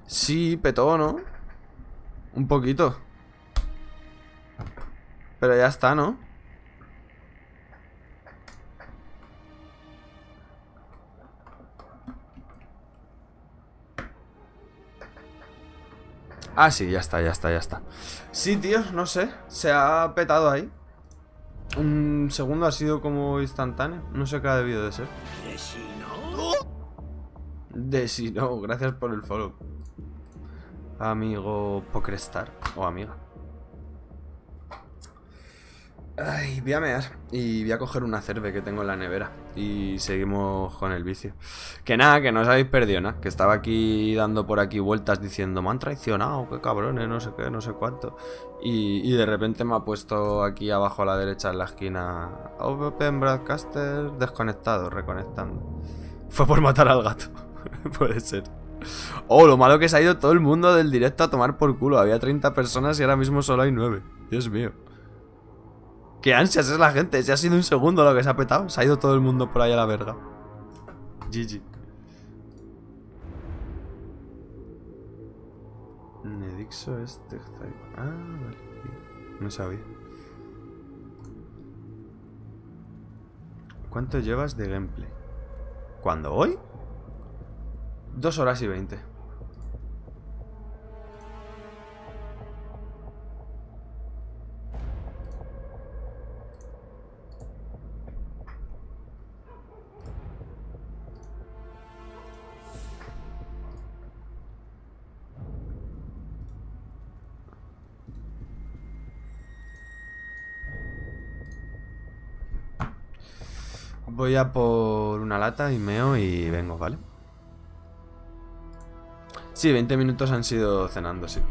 Sí, petó, ¿no? Un poquito. Pero ya está, ¿no? Ah, sí, ya está, ya está, ya está. Sí, tío, no sé. Se ha petado ahí. Un segundo ha sido como instantáneo. No sé qué ha debido de ser. De si no, gracias por el follow. Amigo Pokrestar. O amiga. Ay, voy a mear y voy a coger una cerve que tengo en la nevera. Y seguimos con el vicio. Que nada, que no os habéis perdido nada. Que estaba aquí dando por aquí vueltas diciendo me han traicionado, qué cabrones, no sé qué, no sé cuánto. Y de repente me ha puesto aquí abajo a la derecha en la esquina Open Broadcaster desconectado, reconectando. Fue por matar al gato. Puede ser. Oh, lo malo que se ha ido todo el mundo del directo a tomar por culo. Había 30 personas y ahora mismo solo hay 9. Dios mío. Qué ansias es la gente. Si ha sido un segundo lo que se ha petado. Se ha ido todo el mundo por ahí a la verga. GG. Nedixo este. Ah, vale. No sabía. ¿Cuánto llevas de gameplay? ¿Cuándo? ¿Hoy? 2 horas y 20. Voy a por una lata y meo y vengo, ¿vale? Sí, 20 minutos han sido cenando, sí.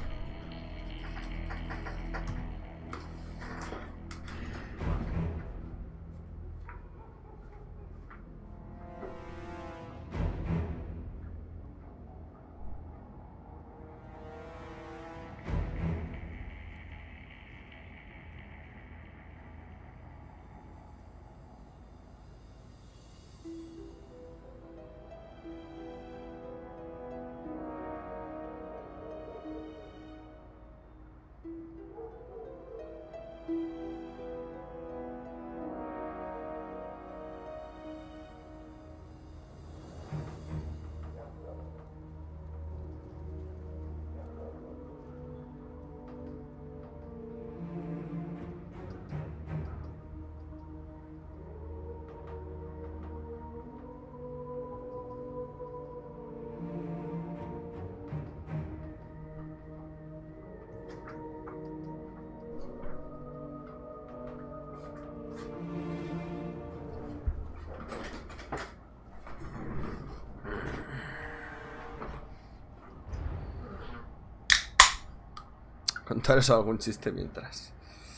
Contaros algún chiste mientras.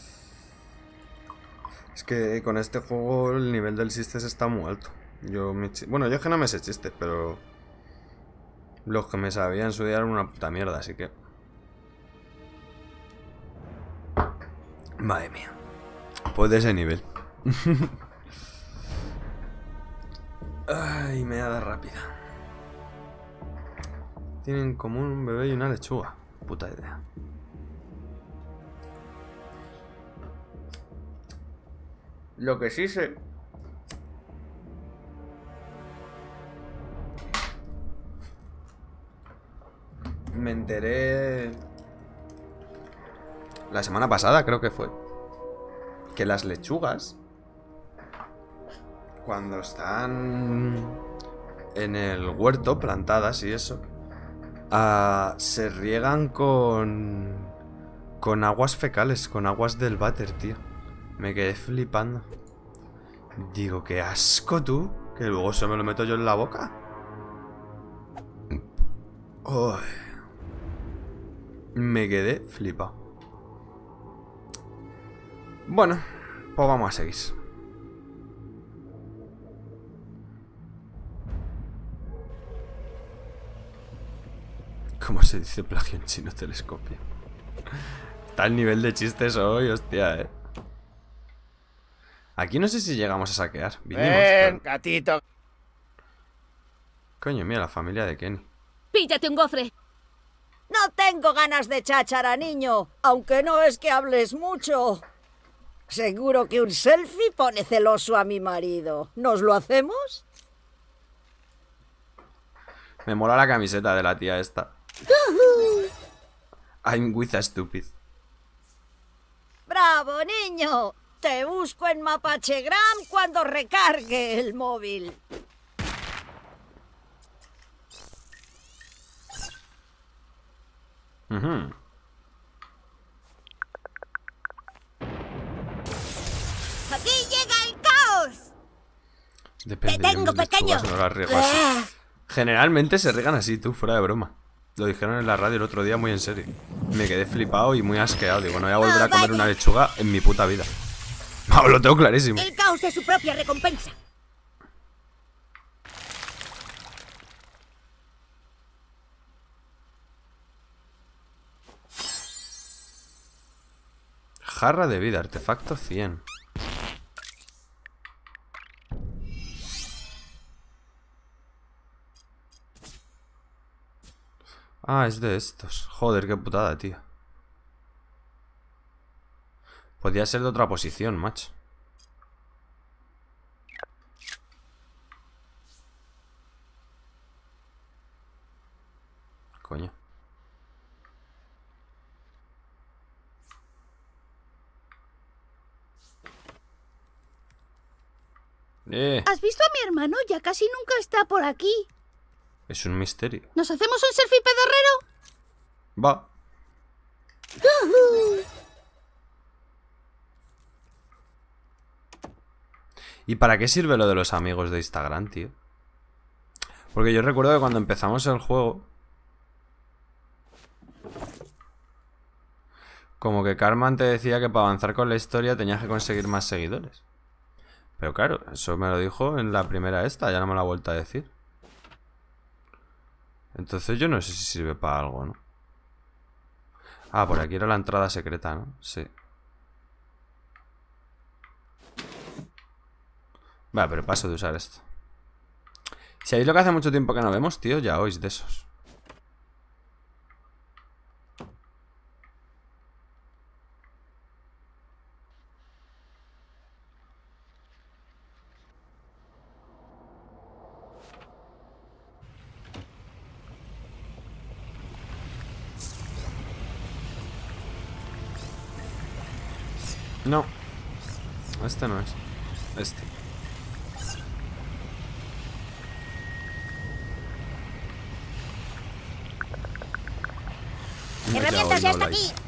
Es que con este juego el nivel del chistes está muy alto. Bueno, yo es que no me sé chistes, pero los que me sabían en su día eran una puta mierda, así que... Madre mía. Pues de ese nivel. Ay, meada rápida. Tienen en común un bebé y una lechuga. Puta idea. Lo que sí sé... Me enteré... La semana pasada creo que fue. Que las lechugas... Cuando están... En el huerto, plantadas y eso... se riegan con aguas fecales, con aguas del váter, tío. Me quedé flipando. Digo, qué asco, tú. Que luego se me lo meto yo en la boca. Oh, me quedé flipado. Bueno, pues vamos a seguir. ¿Cómo se dice plagio en chino? Telescopio. Está el nivel de chistes hoy, hostia, Aquí no sé si llegamos a saquear. Vinimos, Ven, pero... gatito. Coño, mira, la familia de Kenny. Píllate un gofre. No tengo ganas de cháchara, niño, aunque no es que hables mucho. Seguro que un selfie pone celoso a mi marido. ¿Nos lo hacemos? Me mola la camiseta de la tía esta. I'm with a stupid. ¡Bravo, niño! Te busco en Mapachegram cuando recargue el móvil. ¡Aquí llega el caos! Depende ¡Te tengo, de mis pequeño! lechugas, no las riego así. Generalmente se riegan así, tú, fuera de broma. Lo dijeron en la radio el otro día muy en serio. Me quedé flipado y muy asqueado. Digo, no voy a volver a comer vaya. una lechuga en mi puta vida. Vamos, lo tengo clarísimo. El caos es su propia recompensa. Jarra de vida, artefacto 100. Ah, es de estos. Joder, qué putada, tío. Podría ser de otra posición, macho. Coño. ¿Has visto a mi hermano? Ya casi nunca está por aquí. Es un misterio. ¿Nos hacemos un selfie pedorrero? Va. ¿Y para qué sirve lo de los amigos de Instagram, tío? Porque yo recuerdo que cuando empezamos el juego, como que Carmen te decía que para avanzar con la historia tenías que conseguir más seguidores. Pero claro, eso me lo dijo en la primera esta, ya no me lo ha vuelto a decir. Entonces yo no sé si sirve para algo, ¿no? Ah, por aquí era la entrada secreta, ¿no? Sí. Vale, pero paso de usar esto. Si hay lo que hace mucho tiempo que no vemos, tío, ya oís de esos. No. Este no es. Este. ¡Herramientas ya está no la aquí!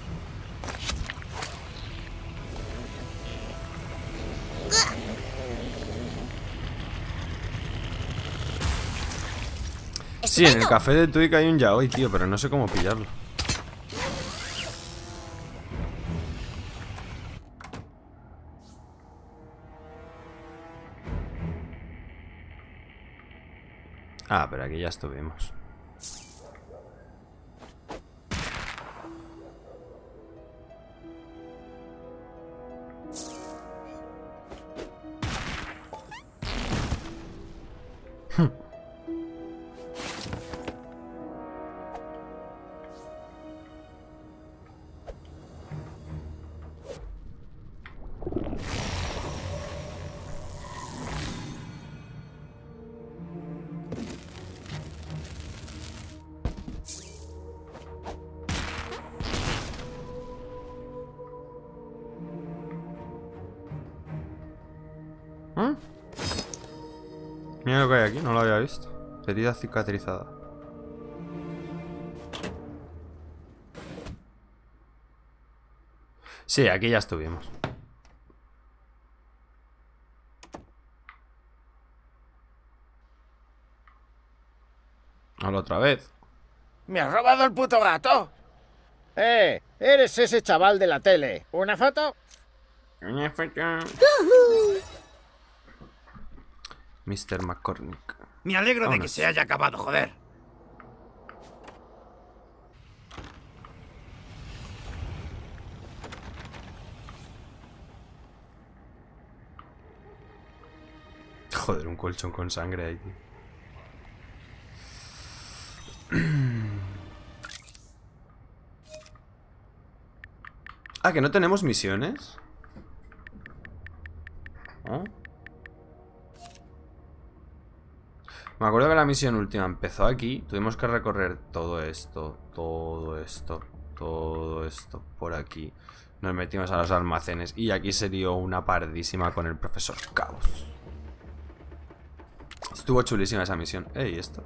Sí, en el café de Twig hay un yaoi, tío, pero no sé cómo pillarlo. Ah, pero aquí ya estuvimos. ¿Mm? Mira lo que hay aquí, no lo había visto. Herida cicatrizada. Sí, aquí ya estuvimos. Hola otra vez. ¡Me has robado el puto gato! Eres ese chaval de la tele. ¿Una foto? Mr. McCormick. Me alegro de que Vámonos. se haya acabado, joder. Joder, un colchón con sangre ahí, tío. Ah, que no tenemos misiones. ¿Oh? Me acuerdo que la misión última empezó aquí. Tuvimos que recorrer todo esto, todo esto, todo esto por aquí. Nos metimos a los almacenes y aquí se dio una pardísima con el profesor Caos. Estuvo chulísima esa misión. Ey, esto.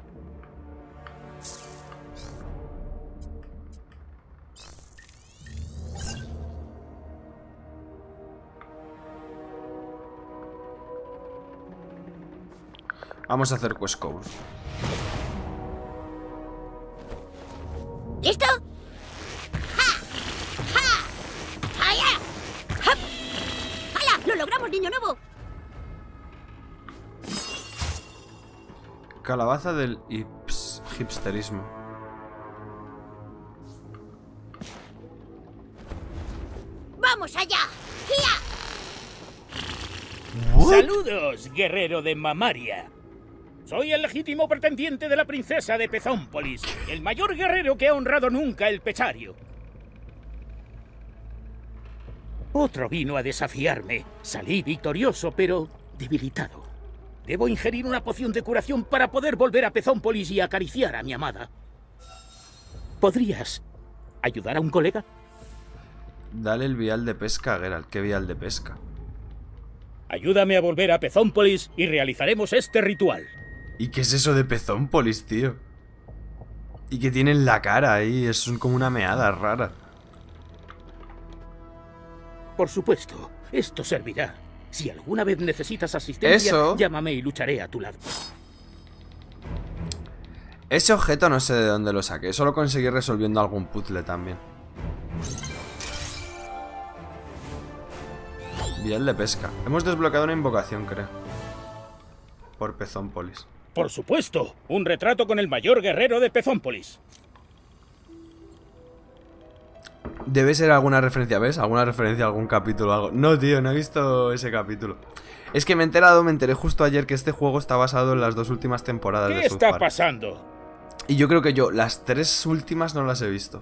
Vamos a hacer Quest Coast. ¿Listo? ¡Ja! ¡Ja! ¡Allá! ¡Hop! ¡Hala! ¡Lo logramos, niño nuevo! Calabaza del hipsterismo. ¡Vamos allá! ¡Gia! Saludos, guerrero de Mamaria. Soy el legítimo pretendiente de la princesa de Pezónpolis, el mayor guerrero que ha honrado nunca el pechario. Otro vino a desafiarme. Salí victorioso, pero debilitado. Debo ingerir una poción de curación para poder volver a Pezónpolis y acariciar a mi amada. ¿Podrías ayudar a un colega? Dale el vial de pesca a Geralt. ¿Qué vial de pesca? Ayúdame a volver a Pezónpolis y realizaremos este ritual. ¿Y qué es eso de Pezónpolis, tío? Y que tiene en la cara ahí, es como una meada rara. Por supuesto, esto servirá. Si alguna vez necesitas asistencia, llámame y lucharé a tu lado. Ese objeto no sé de dónde lo saqué, eso lo conseguí resolviendo algún puzzle también. Vial de pesca. Hemos desbloqueado una invocación, creo. Por Pezónpolis. Por supuesto, un retrato con el mayor guerrero de Pezónpolis. Debe ser alguna referencia, ¿ves? Alguna referencia a algún capítulo o algo. No, tío, no he visto ese capítulo. Es que me enteré justo ayer que este juego está basado en las 2 últimas temporadas de South Park. ¿Qué está pasando? Y yo creo que las 3 últimas no las he visto.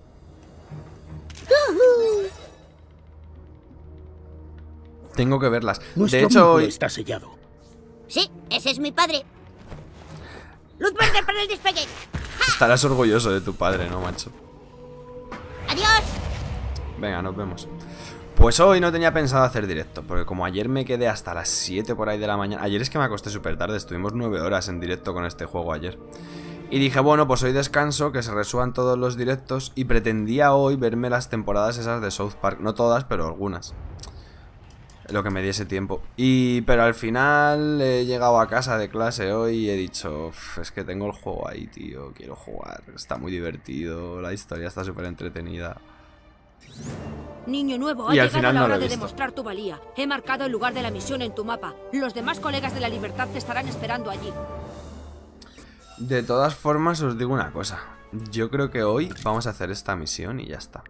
Tengo que verlas. De hecho, hoy está sellado. Sí, ese es mi padre. ¡Luz verde para el despegue! ¡Ja! Estarás orgulloso de tu padre, ¿no, macho? ¡Adiós! Venga, nos vemos. Pues hoy no tenía pensado hacer directo, porque como ayer me quedé hasta las 7 por ahí de la mañana. Ayer es que me acosté súper tarde, estuvimos 9 horas en directo con este juego ayer. Y dije, bueno, pues hoy descanso, que se resuban todos los directos. Y pretendía hoy verme las temporadas esas de South Park. No todas, pero algunas. Lo que me diese tiempo. Pero al final he llegado a casa de clase hoy y he dicho, es que tengo el juego ahí, tío, quiero jugar. Está muy divertido, la historia está súper entretenida. Niño nuevo, ha llegado la hora de demostrar tu valía. He marcado el lugar de la misión en tu mapa. Los demás colegas de la Libertad te estarán esperando allí. De todas formas, os digo una cosa. Yo creo que hoy vamos a hacer esta misión y ya está.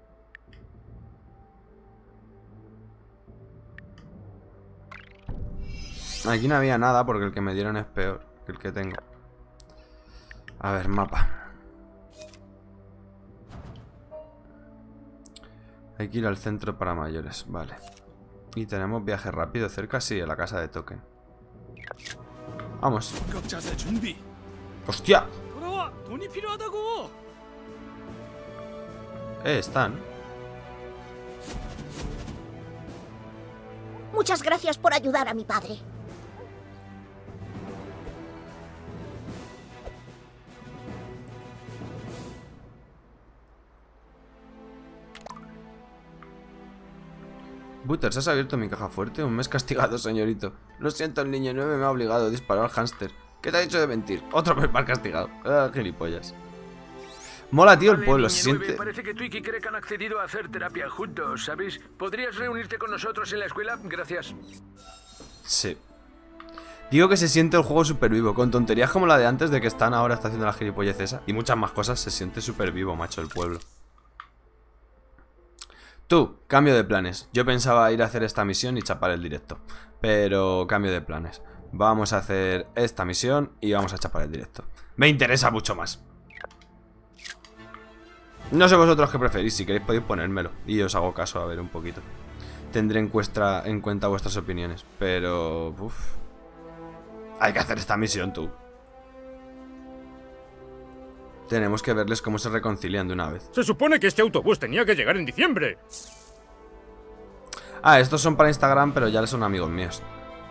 Aquí no había nada porque el que me dieron es peor que el que tengo. A ver, mapa. Hay que ir al centro para mayores, vale. Y tenemos viaje rápido cerca, sí, a la casa de Token. Vamos. ¡Hostia! Están. Muchas gracias por ayudar a mi padre. Butters, has abierto mi caja fuerte. Un mes castigado, señorito. Lo siento, el niño 9 me ha obligado a disparar al hámster. ¿Qué te ha dicho de mentir? Otro mes mal castigado. Ah, gilipollas. Mola, tío, el pueblo. Se siente... Parece que tú y Kikrek han accedido a hacer terapia juntos, ¿sabes? ¿Podrías reunirte con nosotros en la escuela? Gracias. Sí. Digo que se siente el juego súper vivo. Con tonterías como la de antes de que Stan ahora está haciendo la gilipollez esa. Y muchas más cosas, se siente súper vivo, macho, el pueblo. Tú, cambio de planes. Yo pensaba ir a hacer esta misión y chapar el directo. Pero cambio de planes. Vamos a hacer esta misión y vamos a chapar el directo. Me interesa mucho más. No sé vosotros qué preferís, si queréis podéis ponérmelo y os hago caso a ver un poquito. Tendré en cuenta vuestras opiniones, pero... Uf. Hay que hacer esta misión, tú. Tenemos que verles cómo se reconcilian de una vez. Se supone que este autobús tenía que llegar en diciembre. Ah, estos son para Instagram, pero ya son amigos míos.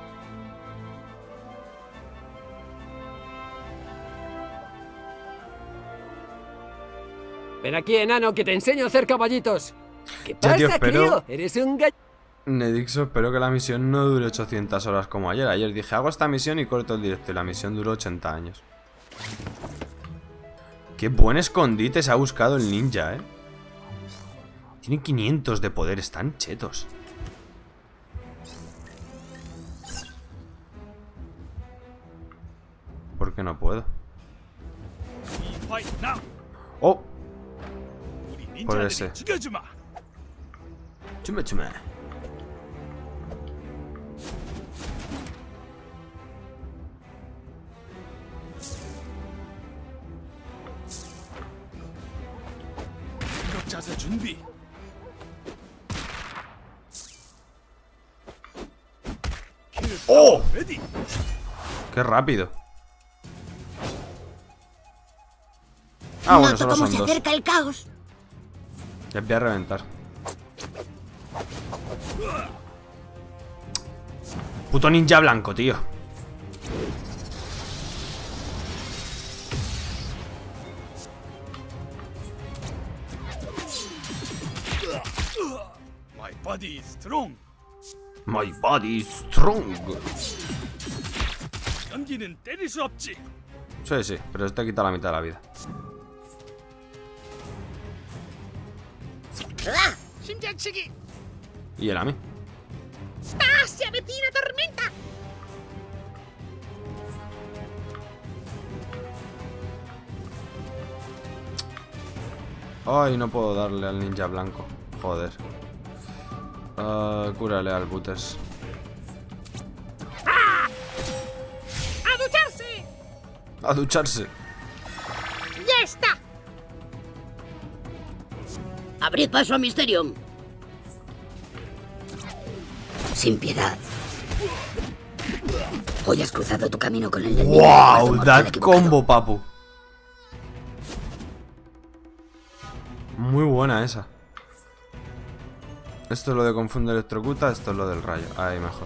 Ven aquí, enano, que te enseño a hacer caballitos. ¿Qué Ya, pasa, tío, crío? Eres un gallo. Nedixo, espero que la misión no dure 800 horas como ayer. Ayer dije, hago esta misión y corto el directo. Y la misión duró 80 años. Qué buen escondite se ha buscado el ninja, ¿eh? Tiene 500 de poder, están chetos. ¿Por qué no puedo? ¡Oh! Por ese. Chuma, chuma. ¡Oh! ¡Qué rápido! Ah, bueno, solo cómo son se dos. acerca el caos. Les voy a reventar. Puto ninja blanco, tío. My body is strong. My body is strong. 연기는 때릴 수 없지. Sí, sí, pero este quita la mitad de la vida. 심장치기. Y él a mí. ¡Ah! ¡Se avecina tormenta! Ay, no puedo darle al ninja blanco. Joder. Cúrale al Butters. ¡A ducharse! A ducharse. ¡Ya está! Abrid paso a Mysterium. Sin piedad. Hoy has cruzado tu camino con el del niño. ¡Wow! That combo, papu. Muy buena esa. Esto es lo de confunde electrocuta, esto es lo del rayo. Ahí mejor.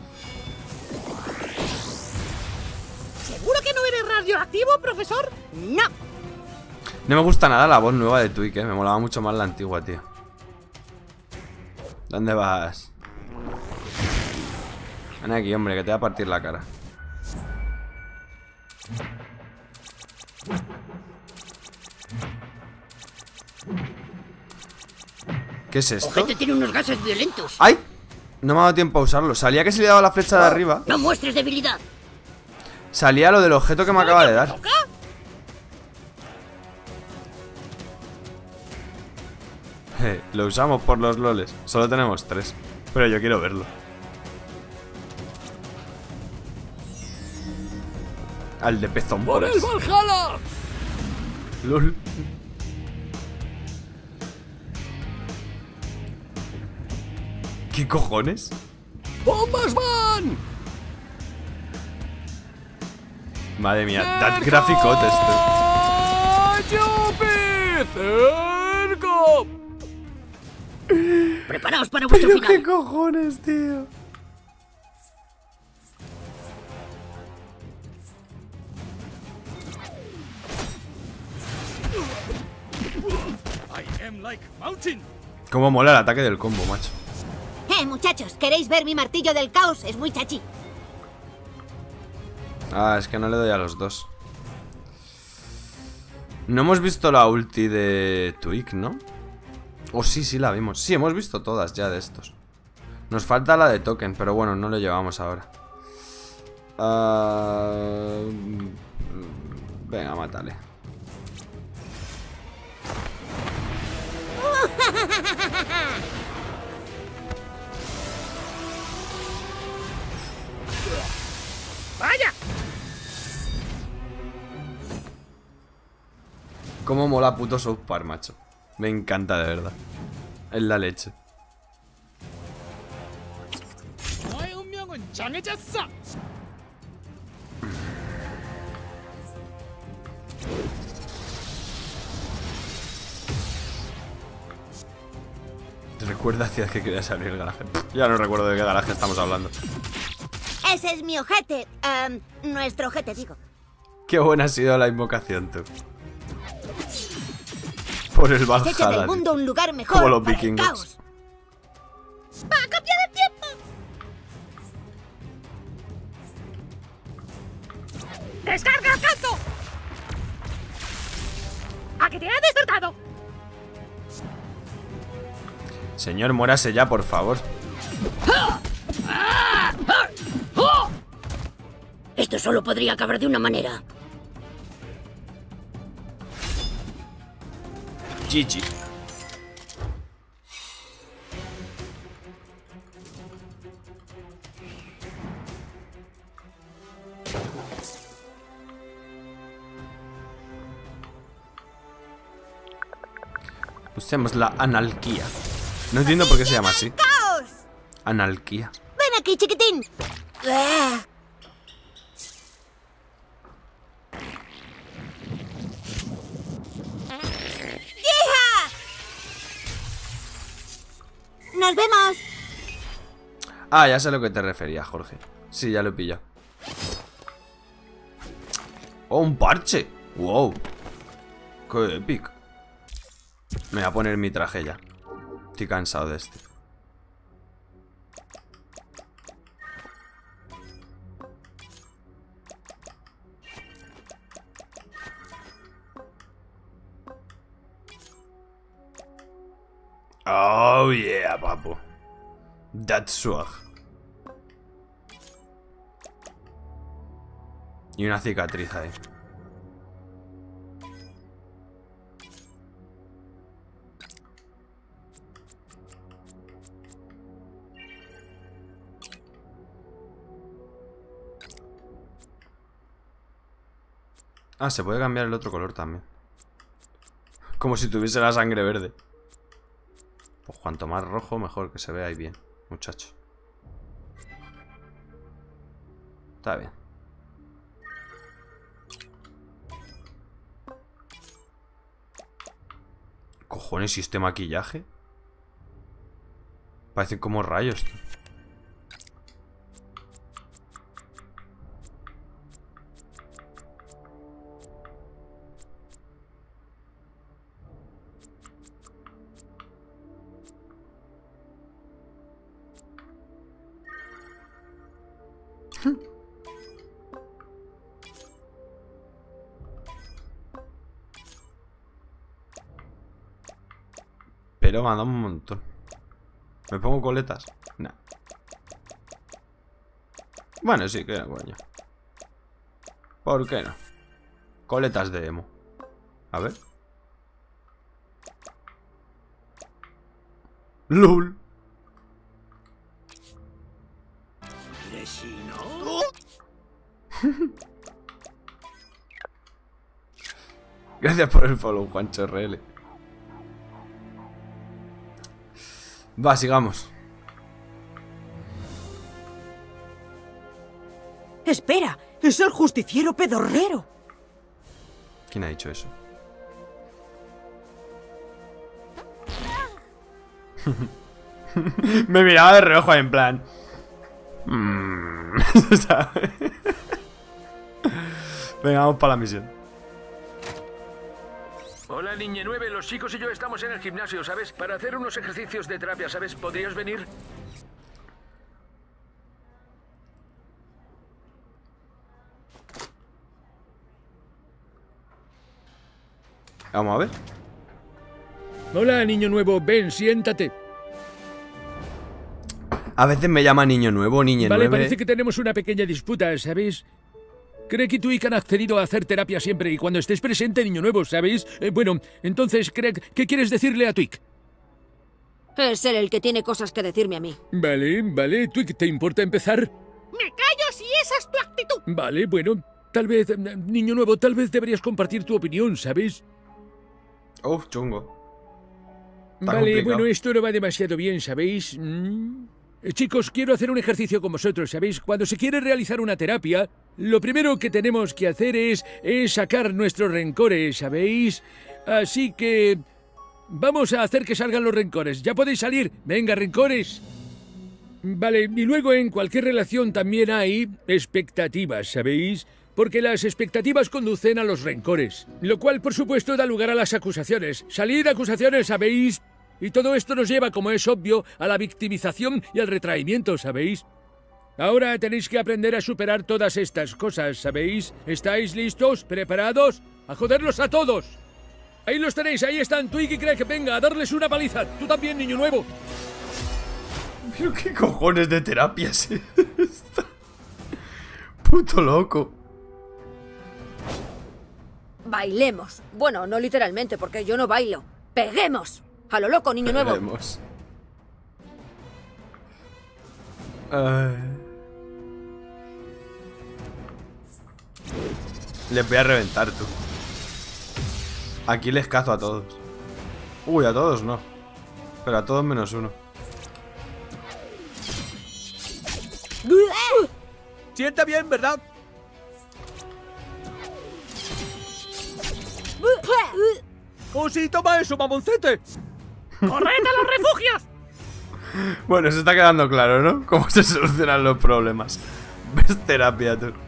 ¿Seguro que no eres radioactivo, profesor? No. No me gusta nada la voz nueva de Twig, me molaba mucho más la antigua, tío. ¿Dónde vas? Ven aquí, hombre, que te va a partir la cara. ¿Qué es esto? Ojete tiene unos gases violentos. ¡Ay! No me ha dado tiempo a usarlo. Salía que se le he dado la flecha de arriba. No muestres debilidad. Salía lo del objeto que me acaba de dar. Lo usamos por los loles. Solo tenemos 3. Pero yo quiero verlo. Al de pezón ¡Por el Valhalla! LOL. ¿Qué cojones? ¡Bombas van! Madre mía, that graficote esto. ¡Cerco! Preparaos para vuestro final. ¿Qué cojones, tío? I am like mountain. Cómo mola el ataque del combo, macho. Muchachos, ¿queréis ver mi martillo del caos? Es muy chachi. Ah, es que no le doy a los dos. No hemos visto la ulti de Twig, ¿no? O sí, sí la vimos. Sí, hemos visto todas ya de estos. Nos falta la de Token, pero bueno, no lo llevamos ahora. Venga, mátale. ¡Vaya! Cómo mola puto South Park, macho. Me encanta, de verdad. Es la leche. Recuerda hacia que querías abrir el garaje. Ya no recuerdo de qué garaje estamos hablando. Ese es mi ojete. Nuestro ojete, digo. Qué buena ha sido la invocación, tú. Por el Has hecho del Valhalla. mundo un lugar mejor. Como los para el vikingos. caos. ¡Va a cambiar el tiempo! ¡Descarga el canto! ¡A que te he despertado! Señor, muérase ya, por favor. Esto solo podría acabar de una manera. GG. Usemos la anarquía. No entiendo por qué se llama así. ¡Caos! Anarquía. Ven aquí, chiquitín. ¡Hija! ¡Nos vemos! Ah, ya sé a lo que te refería, Jorge. Sí, ya lo he pillado. ¡Oh, un parche! ¡Wow! ¡Qué épico! Me voy a poner mi traje ya. Estoy cansado de este. Oh yeah, papu. That's swag. Y una cicatriz ahí. Ah, se puede cambiar el otro color también. Como si tuviese la sangre verde. Pues cuanto más rojo, mejor, que se vea ahí bien, muchacho. Está bien. Cojones, ¿y este maquillaje? Parecen como rayos, tío. Pero me ha dado un montón. ¿Me pongo coletas? Nah. Bueno, sí, que coño. ¿Por qué no? Coletas de emo. A ver. ¡Lul! Gracias por el follow, Juancho RL. Va, sigamos. ¡Espera! ¡Es el justiciero pedorrero! ¿Quién ha dicho eso? Me miraba de reojo en plan... Venga, vamos para la misión. Hola, Niña 9. Los chicos y yo estamos en el gimnasio, ¿sabes? Para hacer unos ejercicios de terapia, ¿sabes? ¿Podrías venir? Vamos a ver. Hola, niño nuevo. Ven, siéntate. A veces me llama niño nuevo, niña Vale, 9. parece que tenemos una pequeña disputa, ¿sabéis? Craig y Twig han accedido a hacer terapia siempre y cuando estés presente, niño nuevo, ¿sabéis? Bueno, entonces, Craig, ¿qué quieres decirle a Twig? Es él el que tiene cosas que decirme a mí. Vale. Twig, ¿te importa empezar? ¡Me callo si esa es tu actitud! Vale, bueno, tal vez, niño nuevo, tal vez deberías compartir tu opinión, ¿sabes? Uf, chungo. Vale, complicado. bueno, esto no va demasiado bien, ¿sabéis? Chicos, quiero hacer un ejercicio con vosotros, ¿sabéis? Cuando se quiere realizar una terapia, lo primero que tenemos que hacer es sacar nuestros rencores, ¿sabéis? Así que... vamos a hacer que salgan los rencores. ¿Ya podéis salir? Venga, rencores. Vale, y luego en cualquier relación también hay expectativas, ¿sabéis? Porque las expectativas conducen a los rencores, lo cual, por supuesto, da lugar a las acusaciones. Salid acusaciones, ¿sabéis? Y todo esto nos lleva, como es obvio, a la victimización y al retraimiento, ¿sabéis? Ahora tenéis que aprender a superar todas estas cosas, ¿sabéis? ¿Estáis listos? ¿Preparados? ¡A joderlos a todos! Ahí los tenéis, ahí están, Twig y Craig, venga, a darles una paliza. Tú también, niño nuevo. Pero qué cojones de terapia es esta. Puto loco. Bailemos. Bueno, no literalmente, porque yo no bailo. ¡Peguemos! A lo loco, niño nuevo. Peguemos. Les voy a reventar, tú. Aquí les cazo a todos. Uy, a todos no. Pero a todos menos uno. Sienta bien, ¿verdad? ¡Oh, sí, toma eso, mamoncete! ¡Corred a los refugios! Bueno, se está quedando claro, ¿no? Cómo se solucionan los problemas. Ves terapia, tú.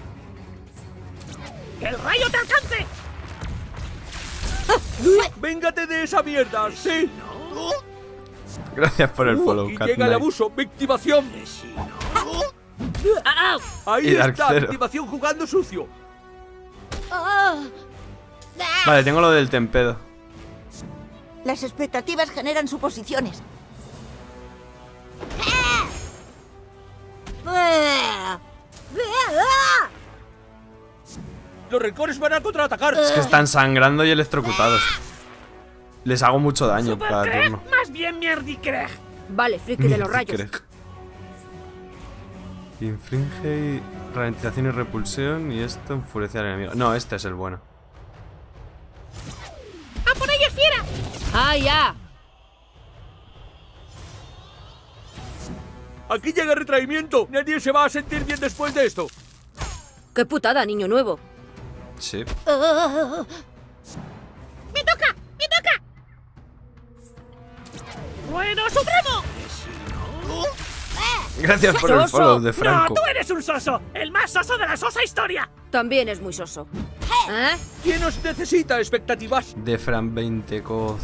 ¡Que el rayo te alcance! ¡Véngate de esa mierda! ¡Sí! Gracias por el follow, Y Cat llega el Knight. abuso, victimación. Ahí Y Dark está, Zero. victimación jugando sucio. Vale, tengo lo del tempedo. Las expectativas generan suposiciones. Los rencores van a contraatacar. Es que están sangrando y electrocutados. Les hago mucho daño cada turno. Más bien mierdicrej. Vale, friki de los rayos. Infringe ralentización y repulsión. Y esto enfurece al enemigo. No, este es el bueno. ¡A por ellos, fiera! ¡Ah, ya! Aquí llega el retraimiento. Nadie se va a sentir bien después de esto. ¡Qué putada, niño nuevo! Sí. ¡Me toca! ¡Me toca! ¡Bueno, supremo! Gracias por el follow de Franco. ¡No, tú eres un soso! ¡El más soso de la sosa historia! También es muy soso. ¿Eh? ¿Quién os necesita expectativas? De Fran 20,5.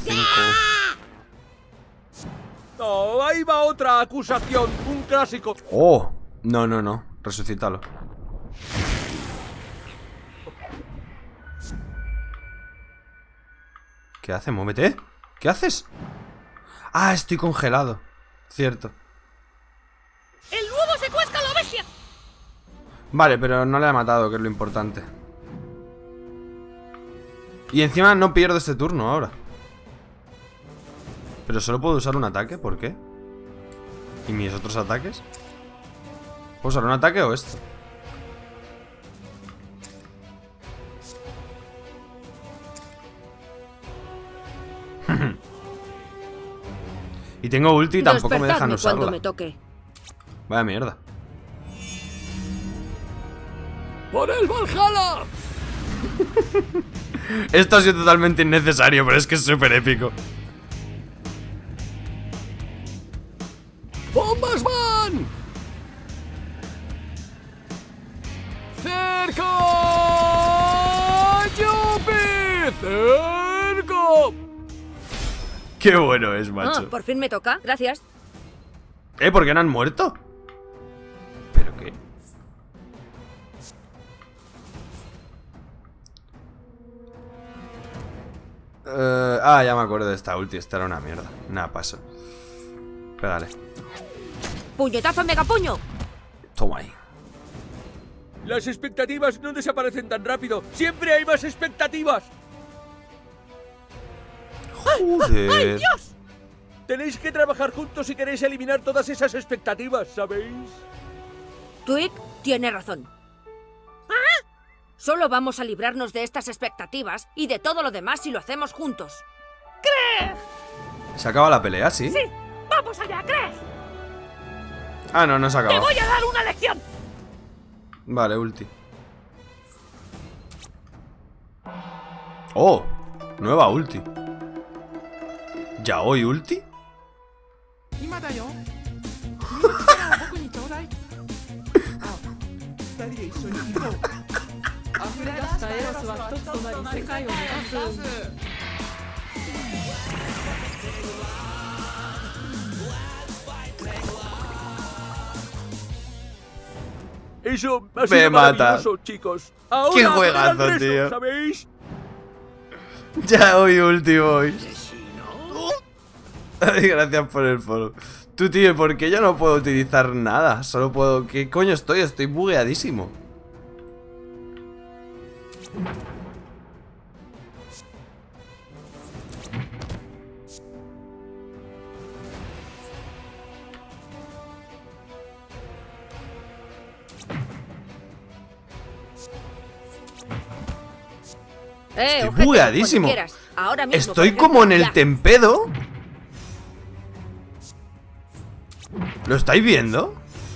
No, ahí va otra acusación. Un clásico. ¡Oh! No, no, no. Resucítalo. ¿Qué hace? ¡Muévete! ¿Qué haces? ¡Ah! Estoy congelado. Cierto. ¡El nuevo se cuesca a la bestia! Vale, pero no le ha matado, que es lo importante. Y encima no pierdo este turno ahora. Pero solo puedo usar un ataque, ¿por qué? ¿Y mis otros ataques? ¿Puedo usar un ataque o esto? Y tengo ulti y tampoco me dejan Despertadme usarla. cuando me toque. Vaya mierda. ¡Por el Valhalla! Esto ha sido totalmente innecesario, pero es que es súper épico. ¡Bombas van! ¡Cerca! ¡Yupi! ¡Cerca! Qué bueno es, macho. Ah, por fin me toca. Gracias. ¿Por qué no han muerto? ¿Pero qué? Ya me acuerdo de esta ulti. Esta era una mierda. Nada, paso. Pégale. ¡Puñetazo megapuño! Toma ahí. Las expectativas no desaparecen tan rápido. ¡Siempre hay más expectativas! Joder. ¡Ay, Dios! Tenéis que trabajar juntos si queréis eliminar todas esas expectativas, ¿sabéis? Twig tiene razón. Solo vamos a librarnos de estas expectativas y de todo lo demás si lo hacemos juntos. ¿Se acaba la pelea? ¿Sí? Sí, vamos allá, ¿crees? Ah, no, no se acaba. ¡Te voy a dar una lección! Vale, ulti. Oh, nueva ulti. ¿Ya hoy ulti? Eso ha Me sido mata. maravilloso, chicos. Ahora ¡Qué a poner al juegazo, resto, tío! ¿sabéis? Ya hoy ulti, boys. Ay, gracias por el follow. Tú, tío, ¿por qué yo no puedo utilizar nada? Solo puedo... ¿Qué coño estoy? Estoy bugueadísimo. Estoy ojete, bugueadísimo. cuando quieras. Ahora mismo, Estoy por ejemplo, como en el ya. tempedo. ¿Lo estáis viendo?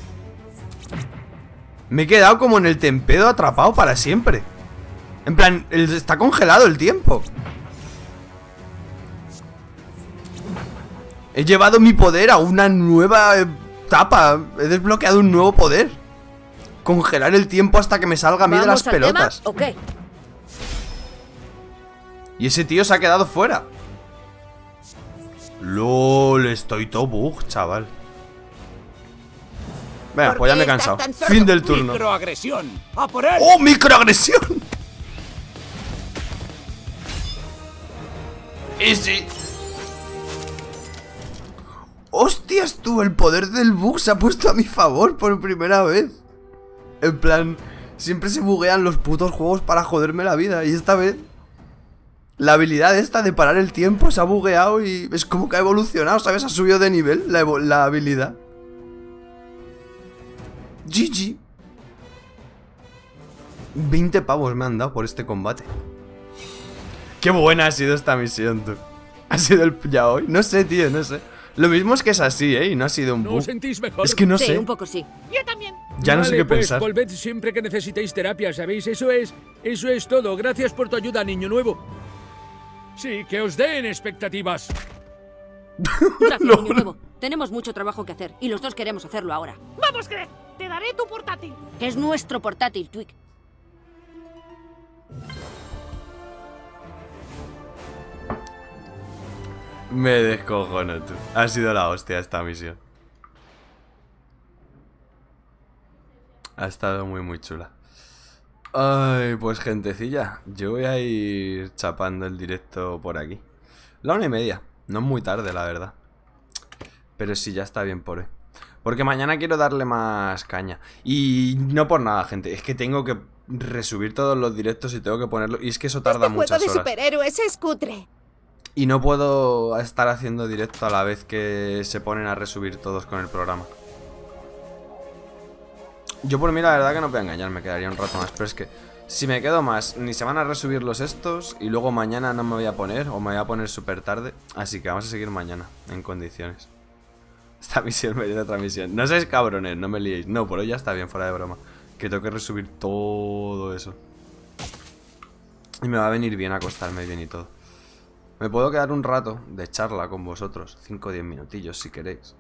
Me he quedado como en el tempedo atrapado para siempre. En plan, está congelado el tiempo. He llevado mi poder a una nueva etapa. He desbloqueado un nuevo poder. Congelar el tiempo hasta que me salga a mí de las ¿Vamos al tema pelotas. o qué? Y ese tío se ha quedado fuera. LOL, estoy todo bug, chaval. Venga, ¿Por pues ya qué me he estás cansado. tan sordo? Fin del turno. Microagresión. ¡A por él! ¡Oh, microagresión! Easy. Hostias, tú, el poder del bug se ha puesto a mi favor por primera vez. En plan, siempre se buguean los putos juegos para joderme la vida. Y esta vez, la habilidad esta de parar el tiempo se ha bugueado y es como que ha evolucionado, ¿sabes? Ha subido de nivel la habilidad. GG. 20 pavos me han dado por este combate. Qué buena ha sido esta misión, tú. Ha sido el yaoi. No sé, tío, no sé. Lo mismo es que es así, y no ha sido un ¿No bug. os sentís mejor? Es que no Sí, sé. un poco sí. Yo también. Ya no sé Vale, qué pues, pensar. Volved siempre que necesitéis terapia, ¿sabéis? Eso es todo. Gracias por tu ayuda, niño nuevo. Sí, que os den expectativas. Gracias, niño nuevo. Tenemos mucho trabajo que hacer y los dos queremos hacerlo ahora. Vamos, Greg. Te daré tu portátil. Es nuestro portátil, Twig. Me descojono, tú. Ha sido la hostia esta misión. Ha estado muy, muy chula. Ay, pues gentecilla, yo voy a ir chapando el directo por aquí. La 1:30, no es muy tarde, la verdad. Pero sí, ya está bien por hoy. Porque mañana quiero darle más caña. Y no por nada, gente, es que tengo que resubir todos los directos y tengo que ponerlo. Y es que eso tarda muchas Juego de horas. superhéroes es cutre. Y no puedo estar haciendo directo a la vez que se ponen a resubir todos con el programa. Yo por mí la verdad que no voy a engañar, me quedaría un rato más. Pero es que si me quedo más, ni se van a resubir los estos. Y luego mañana no me voy a poner, o me voy a poner súper tarde. Así que vamos a seguir mañana, en condiciones. Esta misión me viene otra misión. No seáis cabrones, no me liéis. No, por hoy ya está bien, fuera de broma. Que tengo que resubir todo eso. Y me va a venir bien acostarme bien y todo. Me puedo quedar un rato de charla con vosotros, 5 o 10 minutillos si queréis.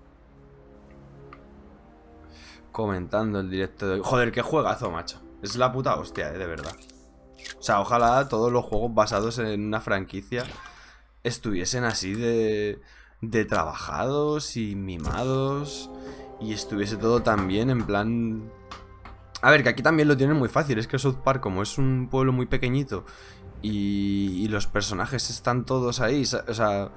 Comentando el directo de hoy. Joder, qué juegazo, macho. Es la puta hostia, de verdad. O sea, ojalá todos los juegos basados en una franquicia estuviesen así de trabajados y mimados. Y estuviese todo tan bien, en plan... A ver, que aquí también lo tienen muy fácil. Es que South Park, como es un pueblo muy pequeñito y los personajes están todos ahí, o sea,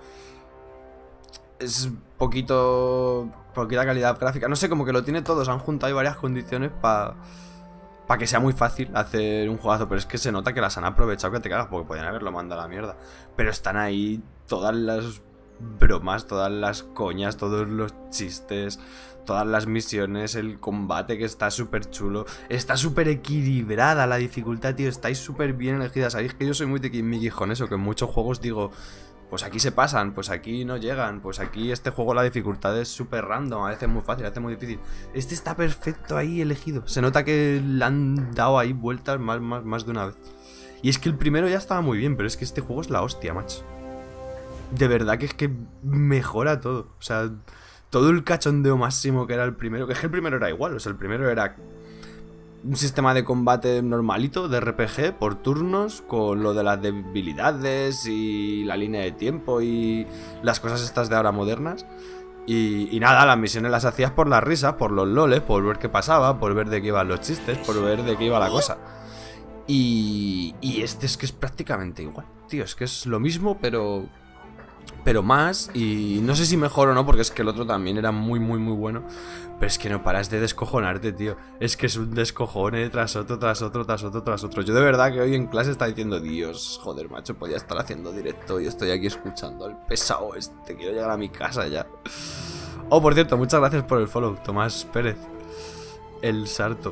es poquita calidad gráfica, no sé, como que lo tiene todo, se han juntado ahí varias condiciones para que sea muy fácil hacer un juegazo, pero es que se nota que las han aprovechado que te cagas, porque podrían haberlo mandado a la mierda, pero están ahí todas las bromas, todas las coñas, todos los chistes, todas las misiones, el combate que está súper chulo. Está súper equilibrada la dificultad, tío. Estáis súper bien elegidas. Sabéis que yo soy muy de mi eso, que en muchos juegos digo, Pues aquí se pasan, pues aquí no llegan. Pues aquí este juego la dificultad es súper random. A veces muy fácil, a veces muy difícil. Este está perfecto ahí elegido. Se nota que le han dado ahí vueltas más de una vez. Y es que el primero ya estaba muy bien, pero es que este juego es la hostia, macho. De verdad que es que mejora todo. O sea, todo el cachondeo máximo que era el primero. Que es que el primero era igual, o sea, el primero era un sistema de combate normalito, de RPG, por turnos, con lo de las debilidades y la línea de tiempo y las cosas estas de ahora modernas. Y nada, las misiones las hacías por la risa, por los loles, por ver qué pasaba, por ver de qué iban los chistes, por ver de qué iba la cosa. Y este es que es prácticamente igual, tío, es que es lo mismo, pero más, y no sé si mejor o no, porque es que el otro también era muy bueno, pero es que no paras de descojonarte, tío. Es que es un descojone tras otro. Yo de verdad que hoy en clase estaba diciendo, Dios, joder, macho, podía estar haciendo directo y estoy aquí escuchando al pesado este, quiero llegar a mi casa ya. Oh, por cierto, muchas gracias por el follow, Tomás Pérez, el Sarto.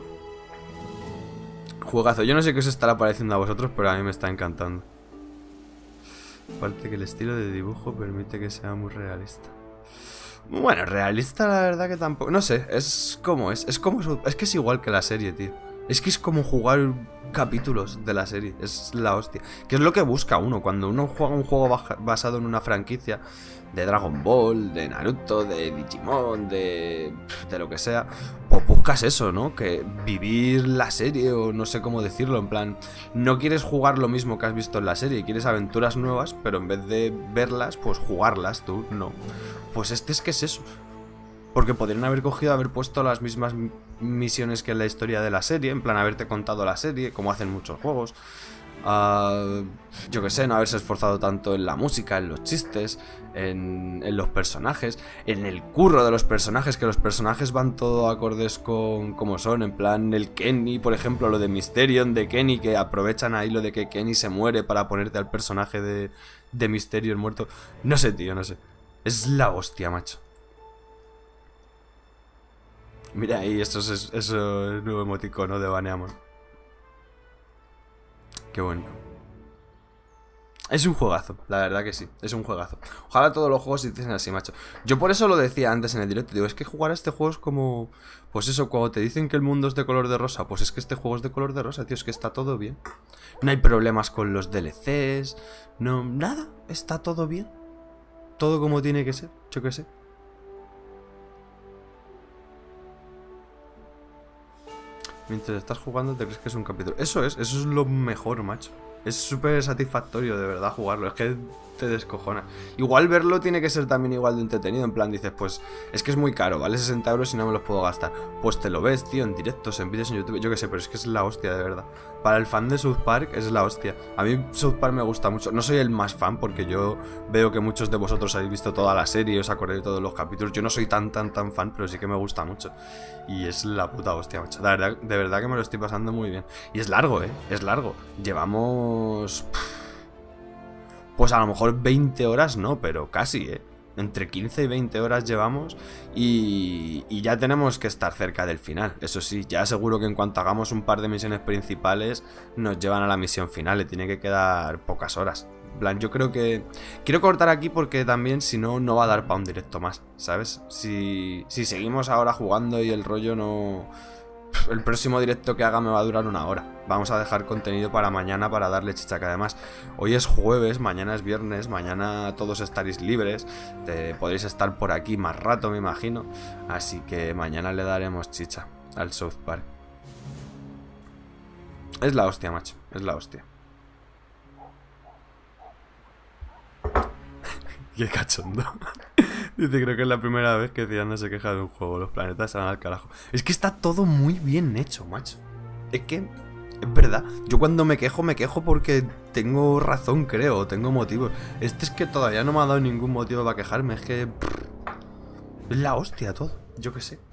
Juegazo, yo no sé qué os estará pareciendo a vosotros, pero a mí me está encantando. Aparte que el estilo de dibujo permite que sea muy realista. Bueno, realista la verdad que tampoco. No sé, es como es que es igual que la serie, tío. Es que es como jugar capítulos de la serie. Es la hostia. Que es lo que busca uno cuando uno juega un juego basado en una franquicia de Dragon Ball, de Naruto, de Digimon, de lo que sea. Pues buscas eso, ¿no? Que vivir la serie, o no sé cómo decirlo. En plan, no quieres jugar lo mismo que has visto en la serie. Quieres aventuras nuevas, pero en vez de verlas, pues jugarlas tú, no. Pues este es que es eso. Porque podrían haber puesto las mismas misiones que en la historia de la serie. En plan, haberte contado la serie, como hacen muchos juegos. Yo que sé, no haberse esforzado tanto en la música, en los chistes, en los personajes, en el curro de los personajes, que los personajes van todo acordes con como son. En plan, el Kenny, por ejemplo, lo de Mysterion de Kenny, que aprovechan ahí lo de que Kenny se muere para ponerte al personaje de Mysterion muerto. No sé, tío, no sé. Es la hostia, macho. Mira ahí, eso es nuevo emoticono de baneamos. Qué bueno. Es un juegazo, la verdad que sí, es un juegazo. Ojalá todos los juegos se hiciesen así, macho. Yo por eso lo decía antes en el directo, digo, es que jugar a este juego es como... Pues eso, cuando te dicen que el mundo es de color de rosa, pues es que este juego es de color de rosa, tío, es que está todo bien. No hay problemas con los DLCs, no, nada, está todo bien. Todo como tiene que ser, yo qué sé. Mientras estás jugando te crees que es un capítulo. Eso es lo mejor, macho. Es súper satisfactorio de verdad jugarlo. Es que te descojona. Igual verlo tiene que ser también igual de entretenido. En plan dices, pues es que es muy caro, vale 60 euros y no me los puedo gastar. Pues te lo ves, tío, en directos, en vídeos en YouTube. Yo qué sé, pero es que es la hostia, de verdad. Para el fan de South Park es la hostia. A mí South Park me gusta mucho. No soy el más fan porque yo veo que muchos de vosotros habéis visto toda la serie, os acordáis de todos los capítulos. Yo no soy tan fan, pero sí que me gusta mucho. Y es la puta hostia, macho. De verdad que me lo estoy pasando muy bien. Y es largo, es largo. Llevamos... Pues a lo mejor 20 horas no, pero casi, entre 15 y 20 horas llevamos y ya tenemos que estar cerca del final. Eso sí, ya seguro que en cuanto hagamos un par de misiones principales nos llevan a la misión final. Le tiene que quedar pocas horas. En plan, yo creo que... Quiero cortar aquí porque también si no, no va a dar para un directo más, ¿sabes? Si seguimos ahora jugando y el rollo no... El próximo directo que haga me va a durar 1 hora. Vamos a dejar contenido para mañana para darle chicha, que además hoy es jueves, mañana es viernes, mañana todos estaréis libres, podréis estar por aquí más rato, me imagino. Así que mañana le daremos chicha al South Park. Es la hostia, macho, es la hostia. Qué cachondo. Dice, creo que es la primera vez que Cian se queja de un juego. Los planetas se van al carajo. Es que está todo muy bien hecho, macho. Es que, es verdad. Yo cuando me quejo porque tengo razón, creo. Tengo motivos. Este es que todavía no me ha dado ningún motivo para quejarme. Es que... es la hostia todo. Yo qué sé.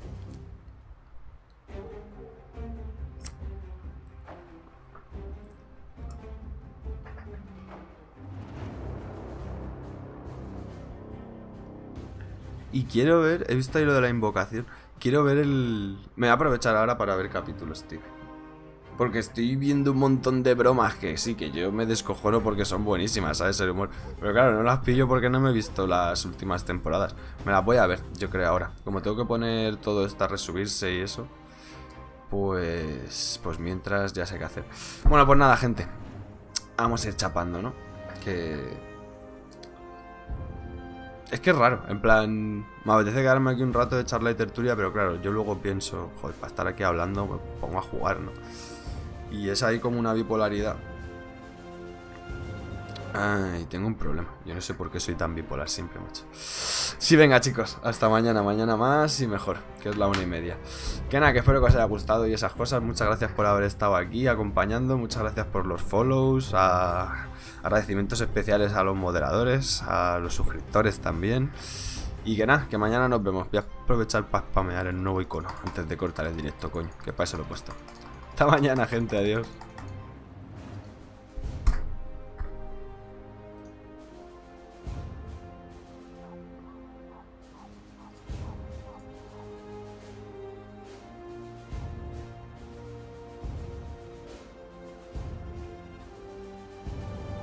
Y quiero ver, he visto ahí lo de la invocación. Quiero ver el... Me voy a aprovechar ahora para ver capítulos, tío. Porque estoy viendo un montón de bromas que sí, que yo me descojono porque son buenísimas, ¿sabes? El humor. Pero claro, no las pillo porque no me he visto las últimas temporadas. Me las voy a ver, yo creo ahora. Como tengo que poner todo esto a resubirse y eso, pues mientras ya sé qué hacer. Bueno, pues nada, gente. Vamos a ir chapando, ¿no? Es que es raro, en plan, me apetece quedarme aquí un rato de charla y tertulia, pero claro, yo luego pienso, joder, para estar aquí hablando me pongo a jugar, ¿no? Y es ahí como una bipolaridad. Ay, tengo un problema. Yo no sé por qué soy tan bipolar siempre, macho. Sí, venga, chicos, hasta mañana. Mañana más y mejor, que es la 1:30. Que nada, que espero que os haya gustado y esas cosas. Muchas gracias por haber estado aquí acompañando. Muchas gracias por los follows. Agradecimientos especiales a los moderadores, a los suscriptores también. Y que nada, que mañana nos vemos. Voy a aprovechar para spamear el nuevo icono antes de cortar el directo, coño, que para eso lo he puesto. Hasta mañana, gente, adiós.